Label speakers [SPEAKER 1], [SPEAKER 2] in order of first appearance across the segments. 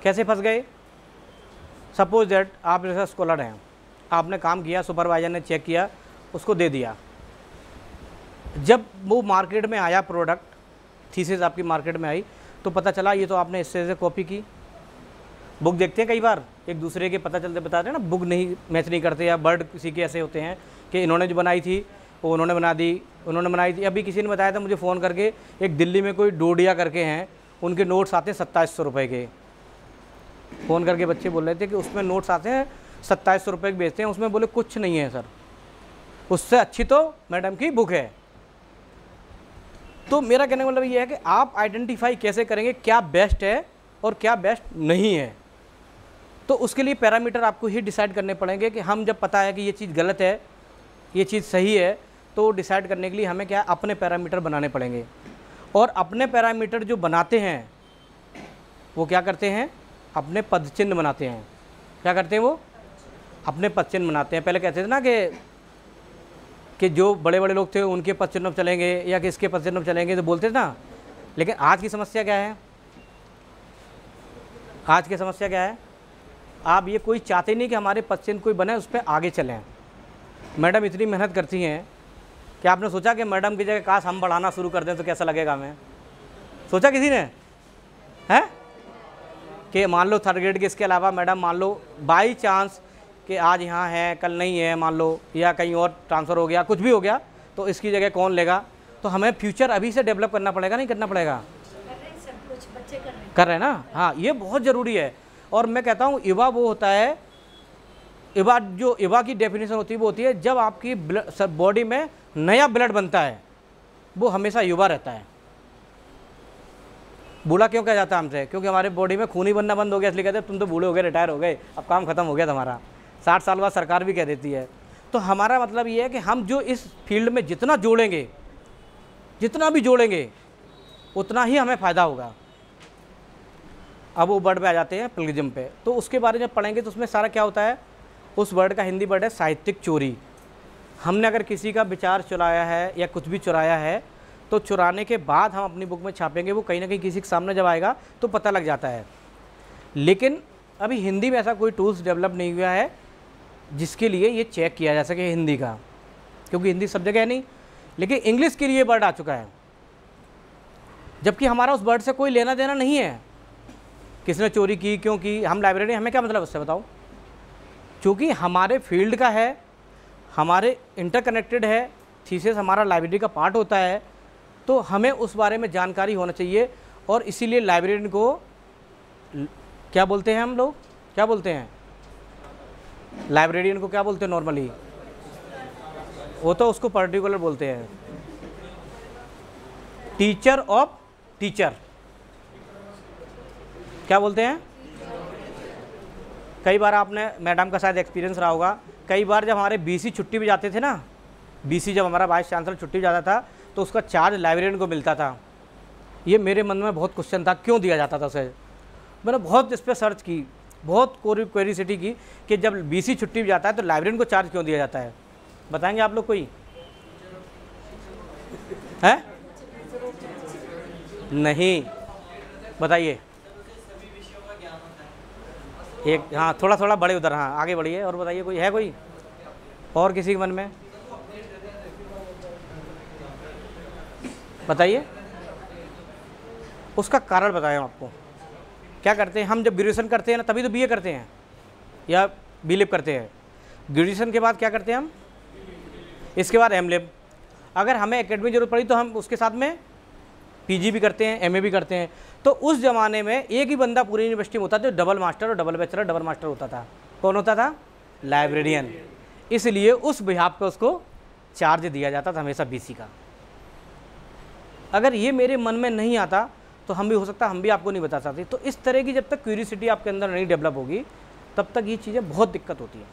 [SPEAKER 1] कैसे फंस गए? सपोज दैट आप रिसर्च स्कॉलर हैं, आपने काम किया, सुपरवाइजर ने चेक किया, उसको दे दिया। जब वो मार्केट में आया प्रोडक्ट, थीसिस आपकी मार्केट में आई, तो पता चला ये तो आपने इससे से कॉपी की। बुक देखते हैं कई बार एक दूसरे के, पता चलते बताते हैं ना, बुक नहीं मैच नहीं करते, या वर्ड किसी के ऐसे होते हैं कि इन्होंने जो बनाई थी वो उन्होंने बना दी, उन्होंने बनाई थी। अभी किसी ने बताया था मुझे फ़ोन करके, एक दिल्ली में कोई डोडिया करके हैं, उनके नोट्स आते हैं 2700 रुपये के। फ़ोन करके बच्चे बोल रहे थे कि उसमें नोट्स आते हैं 2700 रुपये के बेचते हैं, उसमें बोले कुछ नहीं है सर, उससे अच्छी तो मैडम की बुक है। तो मेरा कहने का मतलब ये है कि आप आइडेंटिफाई कैसे करेंगे क्या बेस्ट है और क्या बेस्ट नहीं है। तो उसके लिए पैरामीटर आपको ही डिसाइड करने पड़ेंगे कि हम जब पता है कि ये चीज़ गलत है, ये चीज़ सही है, तो डिसाइड करने के लिए हमें क्या अपने पैरामीटर बनाने पड़ेंगे। और अपने पैरामीटर जो बनाते हैं वो क्या करते हैं, अपने पदचिन्ह बनाते हैं। क्या करते हैं वो? अपने पदचिन्ह बनाते हैं। पहले कहते थे ना कि जो बड़े बड़े लोग थे उनके पदचिन्ह पर चलेंगे या किसके पदचिन्ह पर चलेंगे, तो बोलते थे ना। लेकिन आज की समस्या क्या है? आज की समस्या क्या है? आप ये कोई चाहते नहीं कि हमारे पदचिन्ह कोई बने, उस पर आगे चलें। मैडम इतनी मेहनत करती हैं कि आपने सोचा कि मैडम की जगह काश हम बढ़ाना शुरू कर दें तो कैसा लगेगा हमें? सोचा किसी ने? है कि मान लो थर्ड ग्रेड के इसके अलावा मैडम मान लो बाई चांस कि आज यहाँ है कल नहीं है, मान लो, या कहीं और ट्रांसफ़र हो गया, कुछ भी हो गया, तो इसकी जगह कौन लेगा? तो हमें फ्यूचर अभी से डेवलप करना पड़ेगा, नहीं करना पड़ेगा? कर रहे हैं ना? हाँ, ये बहुत ज़रूरी है। और मैं कहता हूँ युवा वो होता है, युवा की डेफिनेशन होती है वो होती है जब आपकी बॉडी में नया ब्लड बनता है, वो हमेशा युवा रहता है। बूढ़ा क्यों कहा जाता है हमसे? क्योंकि हमारे बॉडी में खून ही बनना बंद हो गया, इसलिए कहते हैं तुम तो बूढ़े हो गए, रिटायर हो गए, अब काम खत्म हो गया तुम्हारा। 60 साल बाद सरकार भी कह देती है। तो हमारा मतलब ये है कि हम जो इस फील्ड में जितना जोड़ेंगे, जितना भी जोड़ेंगे, उतना ही हमें फ़ायदा होगा। अब वो वर्ड पे आ जाते हैं प्लगिज्म पे, तो उसके बारे में पढ़ेंगे तो उसमें सारा क्या होता है। उस वर्ड का हिंदी वर्ड है साहित्यिक चोरी। हमने अगर किसी का विचार चुराया है या कुछ भी चुराया है, तो चुराने के बाद हम अपनी बुक में छापेंगे, वो कहीं ना कहीं किसी के सामने जब आएगा तो पता लग जाता है। लेकिन अभी हिंदी में ऐसा कोई टूल्स डेवलप नहीं हुआ है जिसके लिए ये चेक किया जा सके हिंदी का, क्योंकि हिंदी सब जगह है नहीं। लेकिन इंग्लिश के लिए वर्ड आ चुका है, जबकि हमारा उस वर्ड से कोई लेना देना नहीं है। किसने चोरी की, क्यों की, हम लाइब्रेरी, हमें क्या मतलब उससे बताओ? क्योंकि हमारे फील्ड का है, हमारे इंटरकनेक्टेड है, थीसिस हमारा लाइब्रेरी का पार्ट होता है, तो हमें उस बारे में जानकारी होना चाहिए। और इसीलिए लाइब्रेरियन को क्या बोलते हैं हम लोग? क्या बोलते हैं लाइब्रेरियन को? क्या बोलते हैं नॉर्मली? वो तो उसको पर्टिकुलर बोलते हैं, टीचर ऑफ टीचर। क्या बोलते हैं? कई बार आपने मैडम का शायद एक्सपीरियंस रहा होगा, कई बार जब हमारे बीसी छुट्टी पे जाते थे ना, बीसी जब हमारा वाइस चांसलर छुट्टी पे जाता था तो उसका चार्ज लाइब्रेरियन को मिलता था। ये मेरे मन में बहुत क्वेश्चन था, क्यों दिया जाता था उसे। मैंने बहुत इस पर सर्च की, बहुत क्वेरिसिटी की कि जब बीसी छुट्टी पे जाता है तो लाइब्रेरियन को चार्ज क्यों दिया जाता है? बताएंगे आप लोग कोई है? नहीं, बताइए। एक, हाँ, थोड़ा थोड़ा बड़े उधर, हाँ आगे बढ़िए और बताइए, कोई है, कोई और किसी के मन में? बताइए, उसका कारण बताएं आपको। क्या करते हैं हम जब ग्रेजुएशन करते हैं ना, तभी तो बीए करते हैं या बीलिप करते हैं। ग्रेजुएशन के बाद क्या करते हैं हम? इसके बाद एमलिप। अगर हमें एकेडमिक जरूरत पड़ी तो हम उसके साथ में पीजी भी करते हैं, एमए भी करते हैं। तो उस ज़माने में एक ही बंदा पूरी यूनिवर्सिटी में होता था, डबल मास्टर और डबल बैचलर डबल मास्टर होता था। कौन होता था? लाइब्रेरियन। इसलिए उस बिहाफ पे उसको चार्ज दिया जाता था हमेशा बीसी का। अगर ये मेरे मन में नहीं आता तो हम भी, हो सकता हम भी आपको नहीं बता सकते। तो इस तरह की जब तक क्यूरियोसिटी आपके अंदर नहीं डेवलप होगी तब तक ये चीज़ें बहुत दिक्कत होती हैं।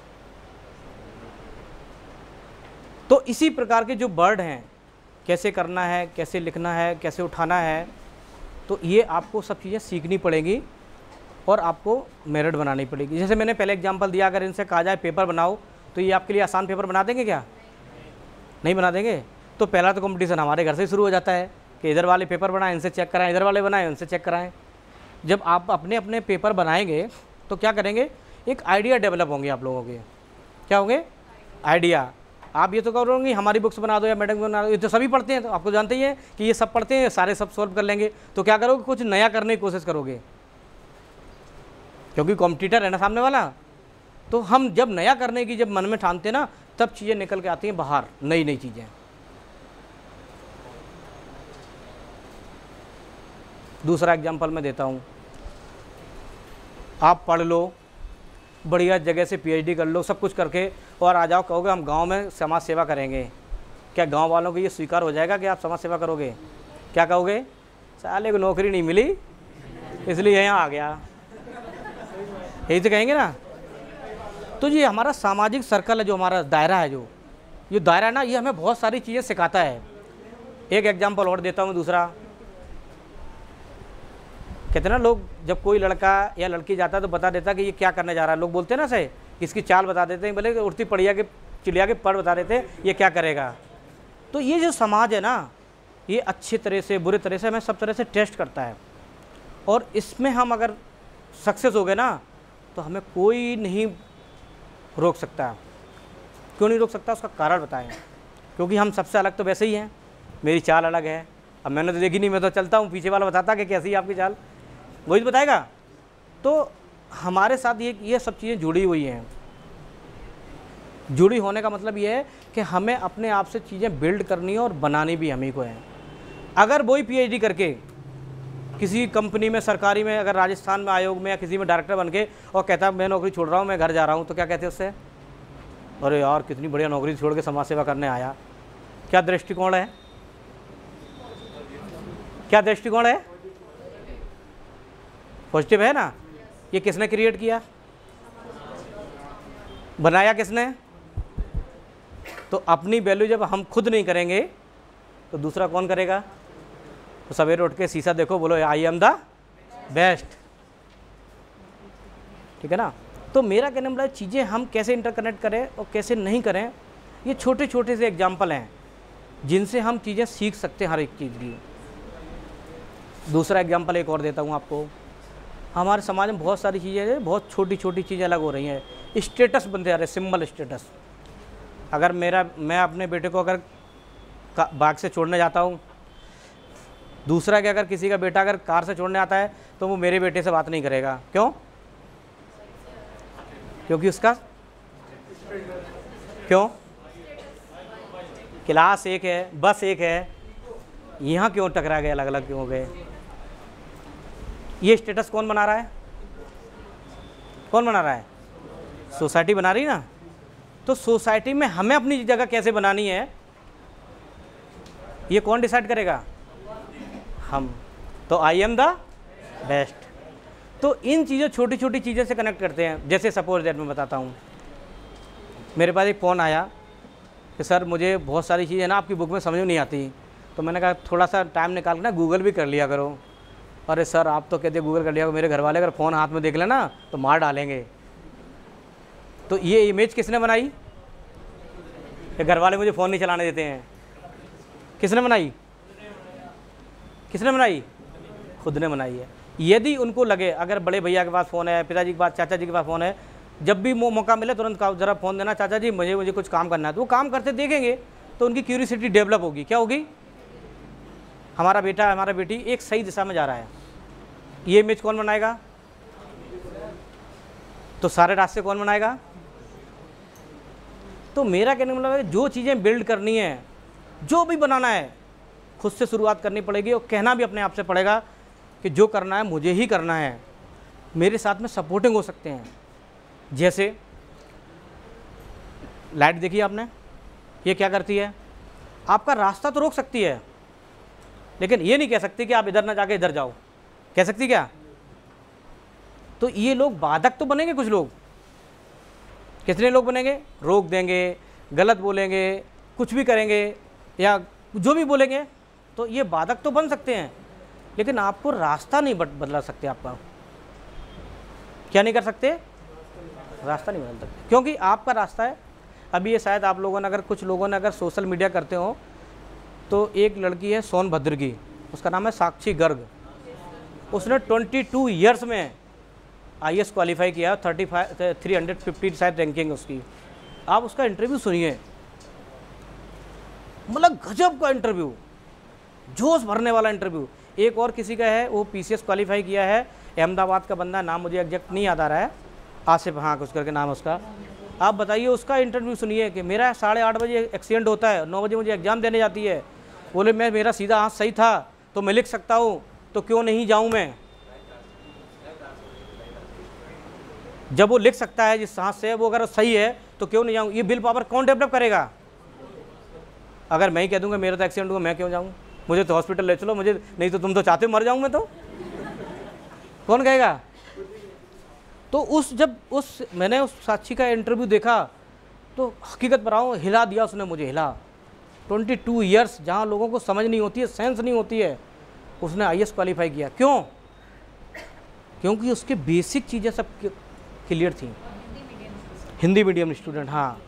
[SPEAKER 1] तो इसी प्रकार के जो वर्ड हैं, कैसे करना है, कैसे लिखना है, कैसे उठाना है, तो ये आपको सब चीज़ें सीखनी पड़ेगी और आपको मेरिट बनानी पड़ेगी। जैसे मैंने पहले एग्जांपल दिया, अगर इनसे कहा जाए पेपर बनाओ तो ये आपके लिए आसान पेपर बना देंगे क्या? नहीं बना देंगे। तो पहला तो कंपटीशन हमारे घर से शुरू हो जाता है कि इधर वाले पेपर बनाएं, इनसे चेक कराएं, इधर वाले बनाएं, उनसे चेक कराएं। जब आप अपने अपने पेपर बनाएंगे तो क्या करेंगे, एक आइडिया डेवलप होंगे आप लोगों के। क्या होंगे? आइडिया। आप ये तो करोगे हमारी बुक्स बना दो या मैडम बना दो, ये तो सभी पढ़ते हैं, तो आपको जानते ही हैं कि ये सब पढ़ते हैं, सारे सब सॉल्व कर लेंगे। तो क्या करोगे, कुछ नया करने की कोशिश करोगे, क्योंकि कॉम्पिटिटर है ना सामने वाला। तो हम जब नया करने की जब मन में ठानते हैं ना, तब चीज़ें निकल के आती हैं बाहर, नई नई चीज़ें। दूसरा एग्जाम्पल मैं देता हूँ, आप पढ़ लो, बढ़िया जगह से पीएचडी कर लो, सब कुछ करके और आ जाओ, कहोगे हम गांव में समाज सेवा करेंगे। क्या गांव वालों को ये स्वीकार हो जाएगा कि आप समाज सेवा करोगे? क्या कहोगे? साले को नौकरी नहीं मिली इसलिए यहाँ आ गया, यही तो कहेंगे ना। तो ये हमारा सामाजिक सर्कल है, जो हमारा दायरा है, जो ये दायरा है ना, ये हमें बहुत सारी चीज़ें सिखाता है। एक एग्जाम्पल और देता हूँ, दूसरा। कहते ना लोग, जब कोई लड़का या लड़की जाता है तो बता देता कि ये क्या करने जा रहा है। लोग बोलते हैं ना से, इसकी चाल बता देते हैं, भले उड़ती पड़िया के चिड़िया के पढ़ बता देते हैं ये क्या करेगा। तो ये जो समाज है ना, ये अच्छी तरह से बुरी तरह से हमें सब तरह से टेस्ट करता है, और इसमें हम अगर सक्सेस हो गए ना, तो हमें कोई नहीं रोक सकता। क्यों नहीं रोक सकता? उसका कारण बताएं। क्योंकि हम सबसे अलग तो वैसे ही हैं, मेरी चाल अलग है। अब मैंने तो देखी नहीं, मैं तो चलता हूँ, पीछे वाला बताता कि कैसी है आपकी चाल, वही तो बताएगा। तो हमारे साथ ये सब चीज़ें जुड़ी हुई हैं। जुड़ी होने का मतलब ये है कि हमें अपने आप से चीज़ें बिल्ड करनी है और बनानी भी हमें को है। अगर वही पीएचडी करके किसी कंपनी में, सरकारी में, अगर राजस्थान में आयोग में या किसी में डायरेक्टर बन के और कहता मैं नौकरी छोड़ रहा हूँ, मैं घर जा रहा हूँ, तो क्या कहते हैं उससे? अरे यार कितनी बढ़िया नौकरी छोड़ के समाज सेवा करने आया। क्या दृष्टिकोण है? क्या दृष्टिकोण है? पॉजिटिव है ना। ये किसने क्रिएट किया, बनाया किसने? तो अपनी वैल्यू जब हम खुद नहीं करेंगे तो दूसरा कौन करेगा? तो सवेरे उठ के शीशा देखो, बोलो आई एम द बेस्ट। ठीक है ना। तो मेरा कहने वाला चीज़ें हम कैसे इंटरकनेक्ट करें और कैसे नहीं करें, ये छोटे छोटे से एग्जाम्पल हैं जिनसे हम चीज़ें सीख सकते हैं हर एक चीज़ की। दूसरा एग्जाम्पल एक और देता हूँ आपको। हमारे समाज में बहुत सारी चीज़ें हैं, बहुत छोटी छोटी चीज़ें अलग हो रही हैं। स्टेटस बनते जा रहे, सिंबल स्टेटस। अगर मैं अपने बेटे को अगर बाइक से छोड़ने जाता हूँ, दूसरा कि अगर किसी का बेटा अगर कार से छोड़ने आता है तो वो मेरे बेटे से बात नहीं करेगा। क्यों? क्योंकि उसका क्यों क्लास एक है, बस एक है, यहाँ क्यों टकरा गए, अलग अलग क्यों हो गए? ये स्टेटस कौन बना रहा है? कौन बना रहा है? सोसाइटी बना रही ना। तो सोसाइटी में हमें अपनी जगह कैसे बनानी है, ये कौन डिसाइड करेगा? हम। तो आई एम द बेस्ट। तो इन चीज़ों, छोटी छोटी चीज़ों से कनेक्ट करते हैं। जैसे सपोज दैट मैं बताता हूँ, मेरे पास एक फ़ोन आया कि सर मुझे बहुत सारी चीज़ें ना आपकी बुक में समझ में नहीं आती, तो मैंने कहा थोड़ा सा टाइम निकाल के ना गूगल भी कर लिया करो। अरे सर आप तो कहते गूगल कर लिया, मेरे घर वाले अगर फ़ोन हाथ में देख लेना तो मार डालेंगे। तो ये इमेज किसने बनाई? कि घर वाले मुझे फ़ोन नहीं चलाने देते हैं। किसने बनाई? किसने बनाई? खुद ने बनाई है। यदि उनको लगे, अगर बड़े भैया के पास फ़ोन है, पिताजी के पास, चाचा जी के पास फ़ोन है, जब भी मौका मिले तुरंत ज़रा फ़ोन देना, चाचा जी मुझे कुछ काम करना है, तो वो काम करते देखेंगे तो उनकी क्यूरियोसिटी डेवलप होगी। क्या होगी? हमारा बेटा, हमारा बेटी एक सही दिशा में जा रहा है। ये इमेज कौन बनाएगा? तो सारे रास्ते कौन बनाएगा? तो मेरा कहने का मतलब है, जो चीज़ें बिल्ड करनी है, जो भी बनाना है, खुद से शुरुआत करनी पड़ेगी और कहना भी अपने आप से पड़ेगा कि जो करना है मुझे ही करना है। मेरे साथ में सपोर्टिंग हो सकते हैं। जैसे लाइट देखी आपने, ये क्या करती है? आपका रास्ता तो रोक सकती है, लेकिन ये नहीं कह सकती कि आप इधर ना जाके इधर जाओ। कह सकती क्या? तो ये लोग बाधक तो बनेंगे। कुछ लोग, कितने लोग बनेंगे? रोक देंगे, गलत बोलेंगे, कुछ भी करेंगे या जो भी बोलेंगे, तो ये बाधक तो बन सकते हैं, लेकिन आपको रास्ता नहीं बदला सकते। आपका क्या नहीं कर सकते? रास्ता नहीं बदल सकते, क्योंकि आपका रास्ता है। अभी ये शायद आप लोगों ने, अगर कुछ लोगों ने अगर सोशल मीडिया करते हो, तो एक लड़की है सोनभद्र की, उसका नाम है साक्षी गर्ग। उसने 22 ईयर्स में IAS क्वालिफाई किया, 350 शायद रैंकिंग उसकी। आप उसका इंटरव्यू सुनिए, मतलब गजब का इंटरव्यू, जोश भरने वाला इंटरव्यू। एक और किसी का है, वो PCS क्वालिफाई किया है, अहमदाबाद का बंदा, नाम मुझे एग्जैक्ट नहीं याद आ रहा है, आसिफ, हाँ कुछ करके नाम उसका। आप बताइए, उसका इंटरव्यू सुनिए कि मेरा 8:30 बजे एक्सीडेंट होता है, 9 बजे मुझे एग्ज़ाम देने जाती है, बोले मेरा सीधा हाथ सही था तो मैं लिख सकता हूँ, तो क्यों नहीं जाऊँ मैं। जब वो लिख सकता है जिस हाथ से, वो अगर सही है तो क्यों नहीं जाऊँ। ये विल पावर कौन डेवलप करेगा? अगर मैं ही कह दूँगा मेरा तो एक्सीडेंट हुआ, मैं क्यों जाऊँ, मुझे तो हॉस्पिटल ले चलो, मुझे नहीं तो तुम तो चाहते हो मर जाऊँ मैं, तो कौन कहेगा? तो मैंने उस साक्षी का इंटरव्यू देखा तो हकीकत बताऊँ, हिला दिया उसने मुझे, हिला। 22 ईयर्स, जहाँ लोगों को समझ नहीं होती है, सेंस नहीं होती है, उसने IAS क्वालिफाई किया। क्यों? क्योंकि उसके बेसिक चीज़ें सब क्लियर थी। हिंदी मीडियम स्टूडेंट, हाँ,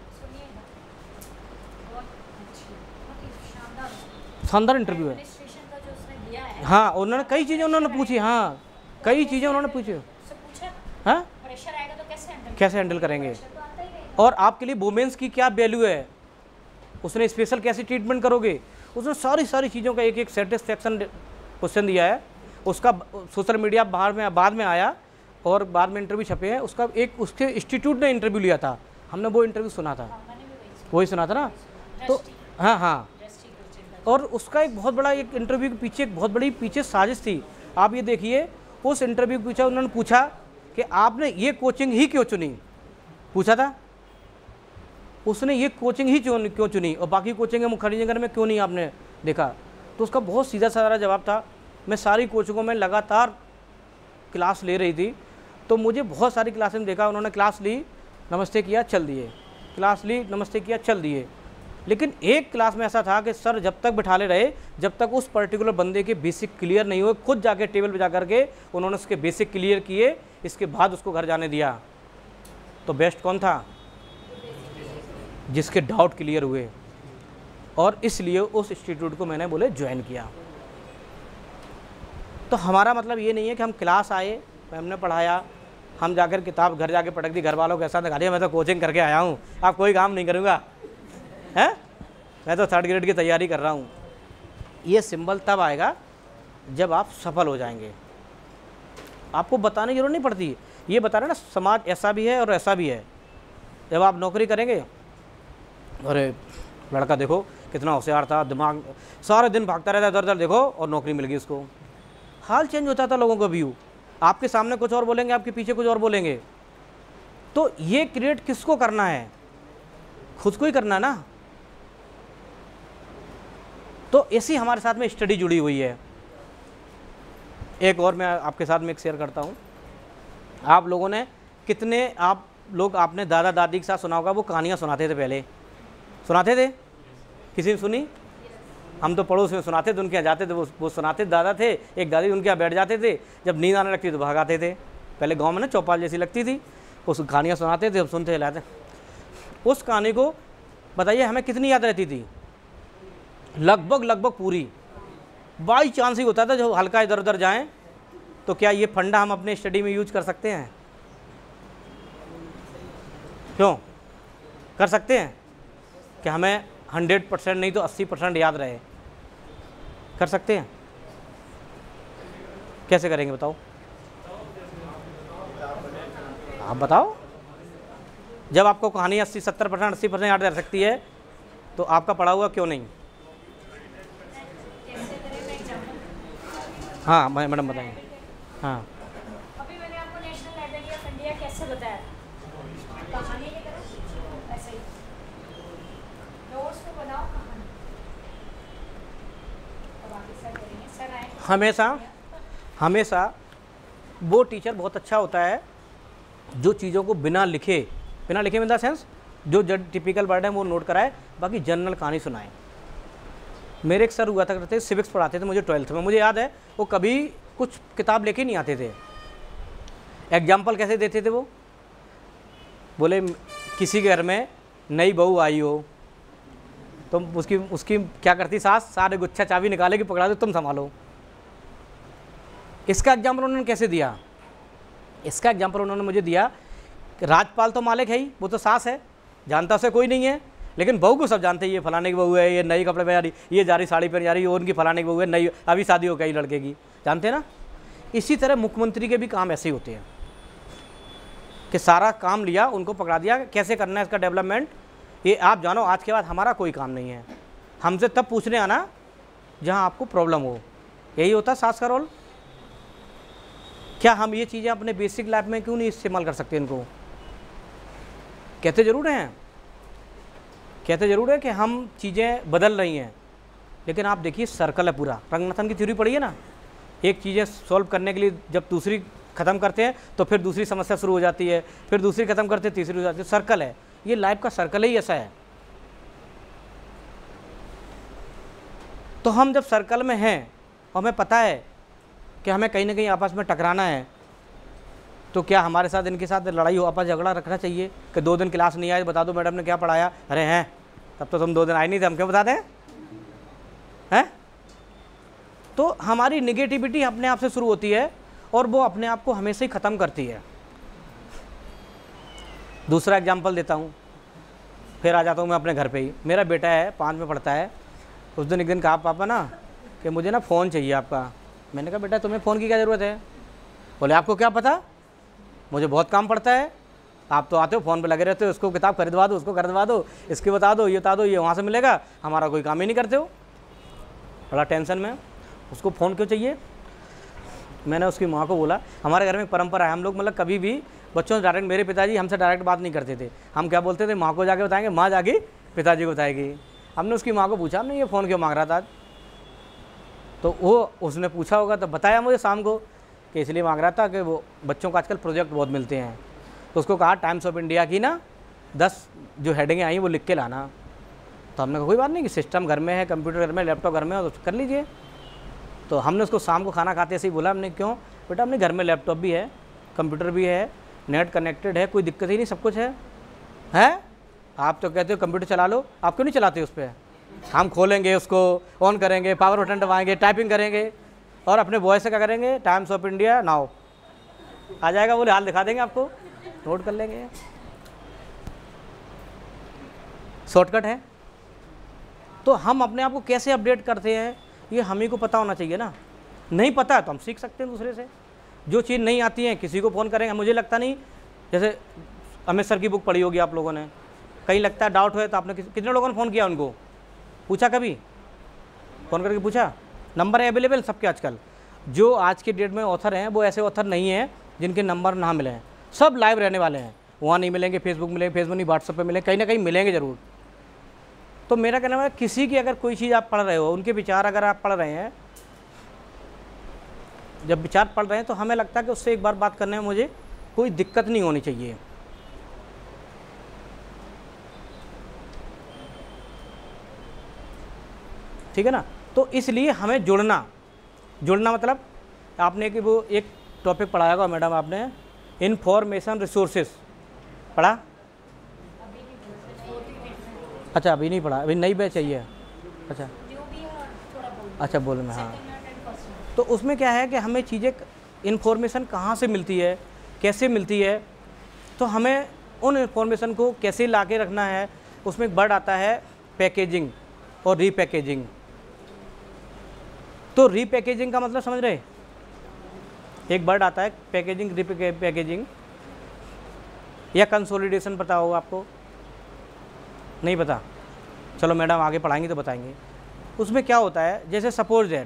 [SPEAKER 1] शानदार इंटरव्यू है। हाँ, उन्होंने कई चीज़ें उन्होंने पूछी, हाँ कई चीज़ें उन्होंने पूछी, हाँ कैसे हैंडल करेंगे, और आपके लिए वुमेन्स की क्या वैल्यू है, उसने स्पेशल कैसे ट्रीटमेंट करोगे, उसने सारी चीज़ों का एक सेटिस्फैक्शन क्वेश्चन दिया है। उसका सोशल मीडिया बाद में आया और बाद में इंटरव्यू छपे हैं। उसका एक उसके इंस्टीट्यूट ने इंटरव्यू लिया था, हमने वो इंटरव्यू सुना था, वही सुना था ना। तो हाँ, और उसका एक बहुत बड़ा, एक इंटरव्यू के पीछे एक बहुत बड़ी पीछे साजिश थी। आप ये देखिए, उस इंटरव्यू के पीछे उन्होंने पूछा कि आपने ये कोचिंग ही क्यों चुनी, पूछा था उसने, ये कोचिंग ही क्यों चुनी, और बाकी कोचिंग मुखर्जी में क्यों नहीं आपने देखा। तो उसका बहुत सीधा साधा जवाब था, मैं सारी कोचिंगों में लगातार क्लास ले रही थी, तो मुझे बहुत सारी क्लास में देखा, उन्होंने क्लास ली, नमस्ते किया, चल दिए, क्लास ली, नमस्ते किया, चल दिए। लेकिन एक क्लास में ऐसा था कि सर जब तक बिठाले रहे, जब तक उस पर्टिकुलर बंदे के बेसिक क्लियर नहीं हुए, खुद जाके टेबल पे जा करके उन्होंने उसके बेसिक क्लियर किए, इसके बाद उसको घर जाने दिया। तो बेस्ट कौन था? जिसके डाउट क्लियर हुए, और इसलिए उस इंस्टीट्यूट को मैंने बोले ज्वाइन किया। तो हमारा मतलब ये नहीं है कि हम क्लास आए, मैम ने पढ़ाया, हम जाकर किताब घर जाके पटक दी, घर वालों के साथ दिखा दिया मैं तो कोचिंग करके आया हूँ, आप कोई काम नहीं करूँगा, हैं, मैं तो 3rd ग्रेड की तैयारी कर रहा हूँ। ये सिंबल तब आएगा जब आप सफल हो जाएंगे। आपको बताने की जरूरत नहीं पड़ती, ये बता रहे ना, समाज ऐसा भी है और ऐसा भी है। जब आप नौकरी करेंगे, अरे लड़का देखो कितना होशियार था, दिमाग सारे दिन भागता रहता इधर उधर, देखो, और नौकरी मिल गई उसको। हाल चेंज होता था लोगों का व्यू, आपके सामने कुछ और बोलेंगे, आपके पीछे कुछ और बोलेंगे। तो ये क्रिएट किसको करना है? खुद को ही करना है ना। तो ऐसी हमारे साथ में स्टडी जुड़ी हुई है। एक और मैं आपके साथ में एक शेयर करता हूँ। आप लोगों ने कितने, आप लोग आपने दादा दादी के साथ सुना होगा, वो कहानियाँ सुनाते थे, पहले सुनाते थे, किसी ने सुनी? हम तो पड़ोस में सुनाते थे, उनके यहाँ जाते थे, वो सुनाते, दादा थे, एक दादी, उनके यहाँ बैठ जाते थे, जब नींद आने लगती तो भाग आते थे। पहले गांव में ना चौपाल जैसी लगती थी, उस कहानियाँ सुनाते थे, हम सुनते लाते। उस कहानी को बताइए हमें कितनी याद रहती थी? लगभग पूरी। बाई चांस ही होता था जो हल्का इधर उधर जाएं। तो क्या ये फंडा हम अपने स्टडी में यूज कर सकते हैं? क्यों कर सकते हैं कि हमें 100% नहीं तो 80% याद रहे? कर सकते हैं। कैसे करेंगे बताओ? आप बताओ। जब आपको कहानी 80% याद रह सकती है तो आपका पढ़ा हुआ क्यों नहीं? हाँ मैडम बताएंगे। हाँ,
[SPEAKER 2] अभी मैंने आपको नेशनल लाइब्रेरी ऑफ इंडिया कैसे बताया, कहानी की तरह ऐसे ही नोट्स को बनाओ कहानी। अब आगे सर करेंगे, सर आए।
[SPEAKER 1] हमेशा वो टीचर बहुत अच्छा होता है जो चीज़ों को बिना लिखे इन द सेंस जो टिपिकल वर्ड है वो नोट कराए, बाकी जनरल कहानी सुनाए। मेरे एक सर हुआ था करते, सिविक्स पढ़ाते थे मुझे 12th में, मुझे याद है वो कभी कुछ किताब लेके नहीं आते थे। एग्जाम्पल कैसे देते थे वो? बोले किसी के घर में नई बहू आई हो तो उसकी क्या करती सास, सारे गुच्छा चाबी निकालेगी, पकड़ा दे, तुम संभालो। इसका एग्जाम्पल उन्होंने कैसे दिया? इसका एग्जाम्पल उन्होंने मुझे दिया कि राजपाल तो मालिक है ही, वो तो सास है, जानता उसे कोई नहीं है, लेकिन बहू को सब जानते हैं, ये फलाने की बहू है, ये नई कपड़े पहन जा रही, ये जा रही साड़ी पहन जा रही, वो उनकी फलाने की बहू है, नई अभी शादी हो गई लड़के की, जानते हैं ना। इसी तरह मुख्यमंत्री के भी काम ऐसे ही होते हैं कि सारा काम लिया, उनको पकड़ा दिया कैसे करना है इसका डेवलपमेंट, ये आप जानो, आज के बाद हमारा कोई काम नहीं है, हमसे तब पूछने आना जहाँ आपको प्रॉब्लम हो। यही होता सास का रोल। क्या हम ये चीज़ें अपने बेसिक लाइफ में क्यों नहीं इस्तेमाल कर सकते? इनको कहते ज़रूर हैं, कहते ज़रूर है कि हम चीज़ें बदल रही हैं, लेकिन आप देखिए सर्कल है पूरा। रंगनाथन की थ्योरी पढ़ी है ना, एक चीज़ें सॉल्व करने के लिए जब दूसरी ख़त्म करते हैं तो फिर दूसरी समस्या शुरू हो जाती है, फिर दूसरी ख़त्म करते हैं तीसरी हो जाती है, सर्कल है। ये लाइफ का सर्कल ही ऐसा है। तो हम जब सर्कल में हैं और हमें पता है कि हमें कहीं ना कहीं आपस में टकराना है, तो क्या हमारे साथ इनके साथ लड़ाई हो, आपस झगड़ा रखना चाहिए कि 2 दिन क्लास नहीं आए, बता दो मैडम ने क्या पढ़ाया? अरे हैं, तब तो तुम 2 दिन आए नहीं थे, हम क्यों बता दें? हैं? तो हमारी निगेटिविटी अपने आप से शुरू होती है और वो अपने आप को हमेशा ही ख़त्म करती है। दूसरा एग्जाम्पल देता हूँ, फिर आ जाता हूँ मैं अपने घर पे ही। मेरा बेटा है 5 में पढ़ता है, उस दिन एक दिन कहा पापा ना कि मुझे ना फ़ोन चाहिए आपका। मैंने कहा बेटा तुम्हें फ़ोन की क्या ज़रूरत है? बोले आपको क्या पता, मुझे बहुत काम पड़ता है, आप तो आते हो फ़ोन पे लगे रहते हो, इसको किताब खरीदवा दो, उसको खरीदवा दो, इसके बता दो, ये वहाँ से मिलेगा, हमारा कोई काम ही नहीं करते हो। बड़ा टेंशन में, उसको फ़ोन क्यों चाहिए? मैंने उसकी माँ को बोला, हमारे घर में एक परंपरा है, हम लोग मतलब कभी भी बच्चों से डायरेक्ट, मेरे पिताजी हमसे डायरेक्ट बात नहीं करते थे, हम क्या बोलते थे, माँ को जाके बताएंगे, माँ जाके पिताजी को बताएगी। हमने उसकी माँ को पूछा, हमने ये फ़ोन क्यों मांग रहा था आज? तो वो उसने पूछा होगा तो बताया मुझे शाम को कि इसलिए मांग रहा था कि वो बच्चों को आजकल प्रोजेक्ट बहुत मिलते हैं, तो उसको कहा टाइम्स ऑफ इंडिया की ना 10 जो हेडिंगें आई वो लिख के लाना। तो हमने कहा कोई बात नहीं कि सिस्टम घर में है, कंप्यूटर घर में, लैपटॉप घर में है, तो कर लीजिए। तो हमने उसको शाम को खाना खाते ऐसे ही बोला, हमने क्यों बेटा, अपने घर में लैपटॉप भी है, कंप्यूटर भी है, नेट कनेक्टेड है, कोई दिक्कत ही नहीं, सब कुछ है। आप तो कहते हो कंप्यूटर चला लो, आप क्यों नहीं चलाते उस पर? हम खोलेंगे उसको, ऑन करेंगे, पावर बटन दबाएंगे, टाइपिंग करेंगे और अपने वॉइस से क्या करेंगे, टाइम्स ऑफ इंडिया नाउ आ जाएगा, बोले हाल दिखा देंगे आपको, नोट कर लेंगे। शॉर्टकट है। तो हम अपने आप को कैसे अपडेट करते हैं ये हमें को पता होना चाहिए ना। नहीं पता है तो हम सीख सकते हैं दूसरे से। जो चीज़ नहीं आती है किसी को फ़ोन करेंगे, मुझे लगता नहीं, जैसे अमित सर की बुक पढ़ी होगी आप लोगों ने, कहीं लगता है डाउट हुआ तो आपने कितने लोगों ने फ़ोन किया, उनको पूछा, कभी फ़ोन करके पूछा? नंबर है अवेलेबल सबके आजकल। जो आज के डेट में ऑथर हैं वो ऐसे ऑथर नहीं हैं जिनके नंबर ना मिले हैं, सब लाइव रहने वाले हैं, वहाँ नहीं मिलेंगे, फेसबुक मिलेंगे, फेसबुक नहीं व्हाट्सएप पे मिलेंगे, कहीं ना कहीं मिलेंगे ज़रूर। तो मेरा कहना है किसी की अगर कोई चीज़ आप पढ़ रहे हो, उनके विचार अगर आप पढ़ रहे हैं, जब विचार पढ़ रहे हैं तो हमें लगता है कि उससे एक बार बात करने में मुझे कोई दिक्कत नहीं होनी चाहिए। ठीक है ना। तो इसलिए हमें जुड़ना मतलब आपने कि वो एक टॉपिक पढ़ाया होगा मैडम आपने, इन्फॉर्मेशन रिसोर्सेज पढ़ा? अच्छा अभी नहीं पढ़ा, अभी नई बैच चाहिए। अच्छा बोल में, हाँ। तो उसमें क्या है कि हमें चीज़ें, इन्फॉर्मेशन कहाँ से मिलती है, कैसे मिलती है, तो हमें उन इन्फॉर्मेशन को कैसे ला के रखना है। उसमें एक वर्ड आता है पैकेजिंग और रीपैकेजिंग। तो रीपैकेजिंग का मतलब समझ रहे, एक वर्ड आता है पैकेजिंग, रीपैकेजिंग या कंसोलिडेशन, पता होगा आपको? नहीं पता? चलो मैडम आगे पढ़ाएंगे तो बताएंगे। उसमें क्या होता है, जैसे सपोज दैट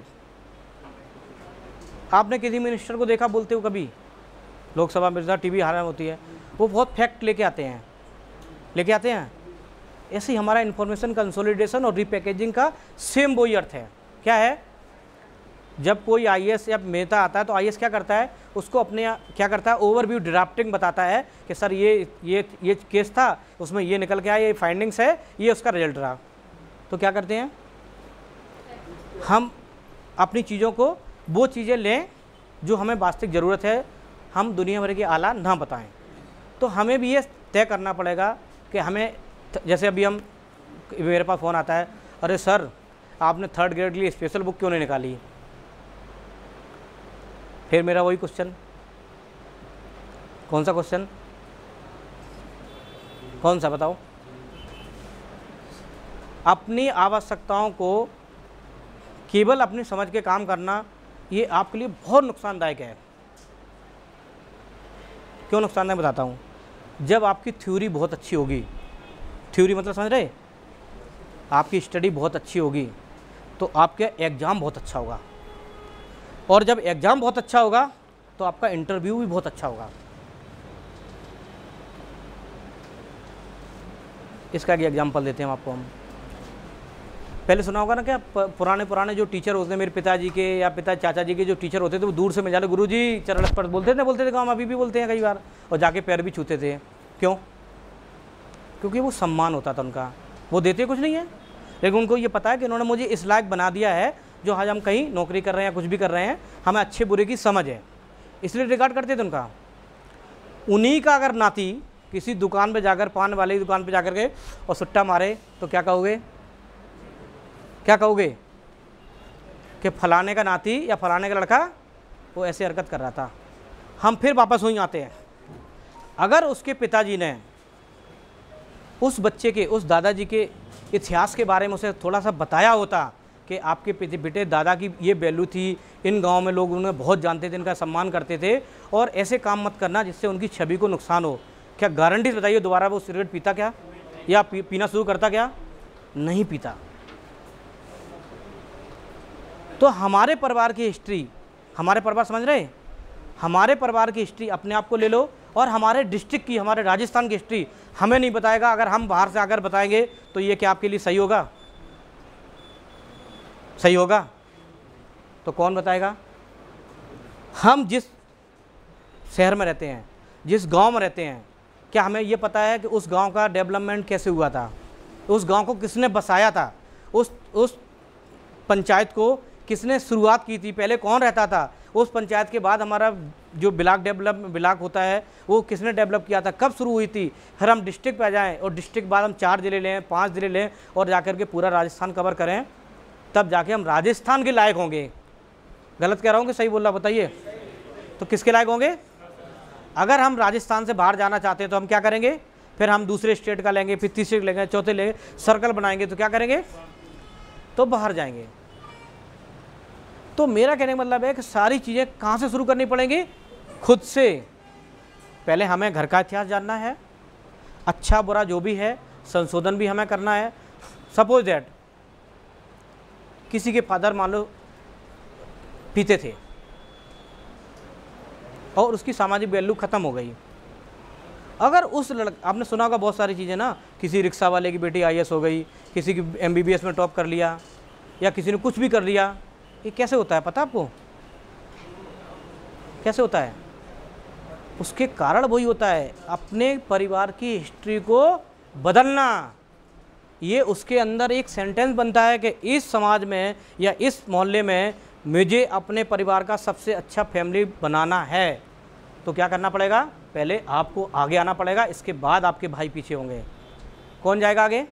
[SPEAKER 1] आपने किसी मिनिस्टर को देखा बोलते हो कभी, लोकसभा में टीवी हार होती है, वो बहुत फैक्ट लेके आते हैं। ऐसे ही हमारा इन्फॉर्मेशन कंसोलिडेशन और रीपैकेजिंग का सेम वही अर्थ है। क्या है, जब कोई आईएएस या नेता आता है तो आईएएस क्या करता है, उसको अपने क्या करता है, ओवरव्यू ड्राफ्टिंग बताता है कि सर ये केस था, उसमें ये निकल के आया, ये फाइंडिंग्स है, ये उसका रिजल्ट रहा। तो क्या करते हैं हम, अपनी चीज़ों को, वो चीज़ें लें जो हमें वास्तविक ज़रूरत है, हम दुनिया भर की आला ना बताएं। तो हमें भी ये तय करना पड़ेगा कि हमें, जैसे अभी हम, मेरे पास फ़ोन आता है, अरे सर आपने 3rd ग्रेड के लिए स्पेशल बुक क्यों नहीं निकाली? फिर मेरा वही क्वेश्चन, कौन सा क्वेश्चन, कौन सा बताओ? अपनी आवश्यकताओं को केवल अपनी समझ के काम करना, ये आपके लिए बहुत नुकसानदायक है। क्यों नुकसानदायक बताता हूँ। जब आपकी थ्योरी बहुत अच्छी होगी, थ्योरी मतलब समझ रहे, आपकी स्टडी बहुत अच्छी होगी तो आपका एग्ज़ाम बहुत अच्छा होगा, और जब एग्ज़ाम बहुत अच्छा होगा तो आपका इंटरव्यू भी बहुत अच्छा होगा। इसका एक एग्जाम्पल देते हैं आपको हम। पहले सुना होगा ना क्या, पुराने जो टीचर होते हैं, मेरे पिताजी के या चाचा जी के जो टीचर होते थे, वो दूर से मिल जाते, गुरुजी चरण स्पर्श बोलते थे हम अभी भी बोलते हैं कई बार, और जाके पैर भी छूते थे। क्यों? क्योंकि वो सम्मान होता था उनका, वो देते कुछ नहीं है, लेकिन उनको ये पता है कि उन्होंने मुझे इस लायक बना दिया है, जो आज हम कहीं नौकरी कर रहे हैं या कुछ भी कर रहे हैं, हमें अच्छे बुरे की समझ है, इसलिए रिगार्ड करते थे उनका। उन्हीं का अगर नाती किसी दुकान पे जाकर, पान वाले की दुकान पे जाकर के और सुट्टा मारे तो क्या कहोगे? क्या कहोगे कि फलाने का नाती या फलाने का लड़का वो ऐसे हरकत कर रहा था। हम फिर वापस वहीं आते हैं, अगर उसके पिताजी ने उस बच्चे के, उस दादाजी के इतिहास के बारे में उसे थोड़ा सा बताया होता कि आपके बेटे दादा की ये वैल्यू थी, इन गांव में लोग उन्हें बहुत जानते थे, इनका सम्मान करते थे, और ऐसे काम मत करना जिससे उनकी छवि को नुकसान हो, क्या गारंटी बताइए दोबारा वो सिगरेट पीता क्या, या पीना शुरू करता क्या? नहीं पीता। तो हमारे परिवार की हिस्ट्री, हमारे परिवार समझ रहे, हमारे परिवार की हिस्ट्री अपने आप को ले लो, और हमारे डिस्ट्रिक्ट की, हमारे राजस्थान की हिस्ट्री हमें नहीं बताएगा। अगर हम बाहर से आकर बताएंगे तो ये क्या आपके लिए सही होगा? सही होगा? तो कौन बताएगा? हम जिस शहर में रहते हैं, जिस गांव में रहते हैं, क्या हमें ये पता है कि उस गांव का डेवलपमेंट कैसे हुआ था, उस गांव को किसने बसाया था, उस पंचायत को किसने शुरुआत की थी, पहले कौन रहता था, उस पंचायत के बाद हमारा जो ब्लॉक होता है वो किसने डेवलप किया था, कब शुरू हुई थी। फिर हम डिस्ट्रिक्ट पे आ जाएँ और डिस्ट्रिक्ट बाद हम 4 ज़िले लें, 5 ज़िले लें और जाकर के पूरा राजस्थान कवर करें, तब जाके हम राजस्थान के लायक होंगे। गलत कह रहा हूँ कि सही बोल रहा, बताइए? तो किसके लायक होंगे? अगर हम राजस्थान से बाहर जाना चाहते हैं तो हम क्या करेंगे? फिर हम दूसरे स्टेट का लेंगे, फिर तीसरे लेंगे, चौथे लेंगे, सर्कल बनाएंगे, तो क्या करेंगे? तो बाहर जाएंगे। तो मेरा कहने का मतलब है कि सारी चीज़ें कहाँ से शुरू करनी पड़ेंगी? खुद से। पहले हमें घर का इतिहास जानना है, अच्छा बुरा जो भी है संशोधन भी हमें करना है। सपोज दैट किसी के फादर मान लो पीते थे और उसकी सामाजिक वैल्यू ख़त्म हो गई। अगर उस आपने सुना होगा बहुत सारी चीज़ें ना, किसी रिक्शा वाले की बेटी IAS हो गई, किसी की MBBS में टॉप कर लिया, या किसी ने कुछ भी कर लिया। ये कैसे होता है पता आपको? कैसे होता है? उसके कारण वही होता है, अपने परिवार की हिस्ट्री को बदलना। ये उसके अंदर एक सेंटेंस बनता है कि इस समाज में या इस मोहल्ले में मुझे अपने परिवार का सबसे अच्छा फैमिली बनाना है। तो क्या करना पड़ेगा? पहले आपको आगे आना पड़ेगा, इसके बाद आपके भाई पीछे होंगे। कौन जाएगा आगे?